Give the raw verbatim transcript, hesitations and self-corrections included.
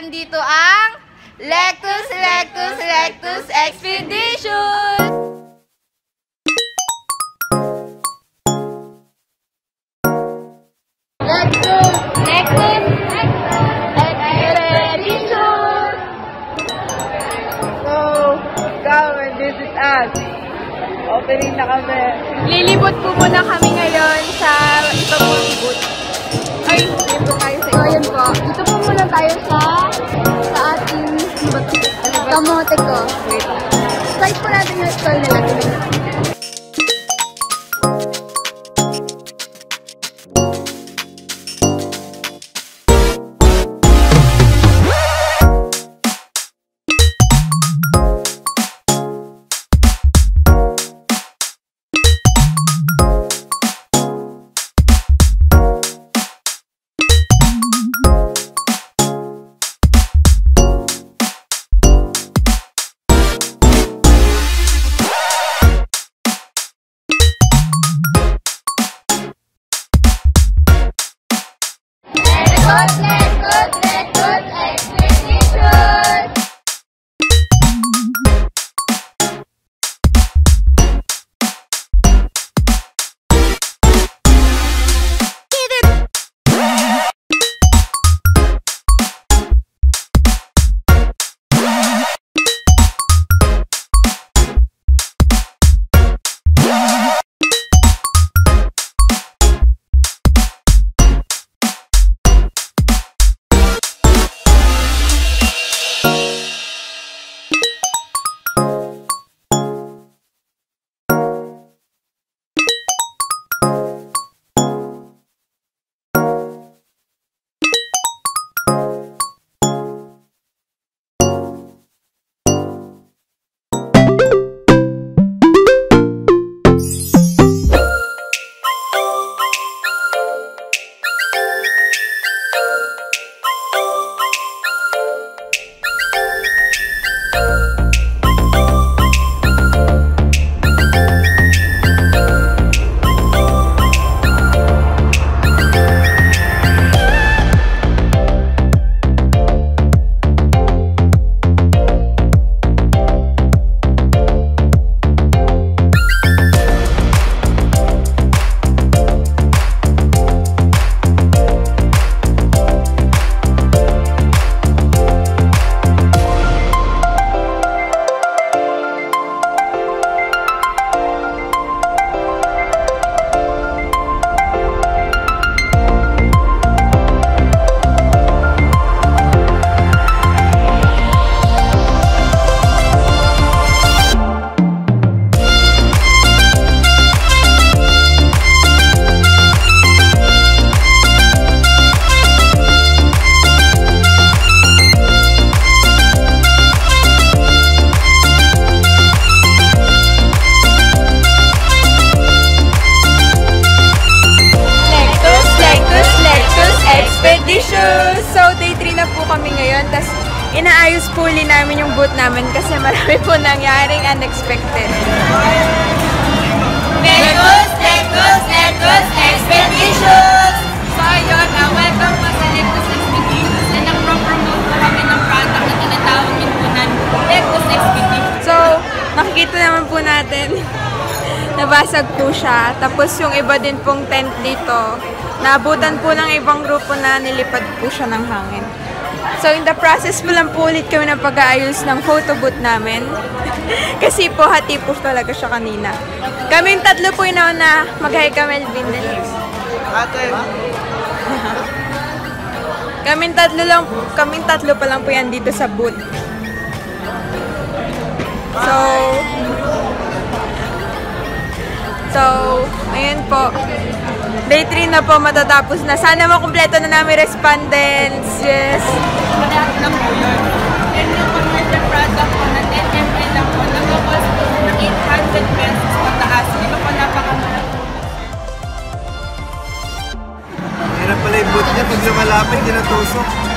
nandito ang Lectus, Lectus, Lectus Expedition! Lectus, Lectus, Expedition! So, come and visit us. Opening na kami. Lilibot po muna kami ngayon sa iba pong booth. Ay, lilibot tayo sa iba. So, yun po. Dito po muna tayo sa sa ating kamote ko. Wait. Site po natin yung stall nila. Lectus, Lectus, Lectus Expedition! So, day three na po kami ngayon. Tapos, inaayos po ulit namin yung booth namin kasi marami po nangyaring unexpected. Lectus, Lectus, Lectus Expedition! So ayun, uh, welcome po sa Lectus Expedition. And nag-promote po kami ng product na tinatawag din po ng Lectus Expedition. So, nakikita naman po natin, nabasag po siya. Tapos yung iba din pong tent dito, naabutan po ng ibang grupo na nilipad po siya ng hangin. So, in the process po lang po ulit kami ng pag-aayos ng photo booth namin. Kasi po, hati po talaga siya kanina. Kaming tatlo po yun na mag-hi ka, Melvin. Ate! Kaming tatlo lang, kaming tatlo pa lang po yan dito sa booth. So, so, ayun po. Day three na po matatapos na. Sana makumpleto na namin respondents. Yes. Lahat na po yun. And yung commercial product po na ten milliliters lang po, nag-cost po ng eight hundred pesos pataas. Di ba po napakamura? Hirap pala yung boot niya pag lumalapit, kinatusok.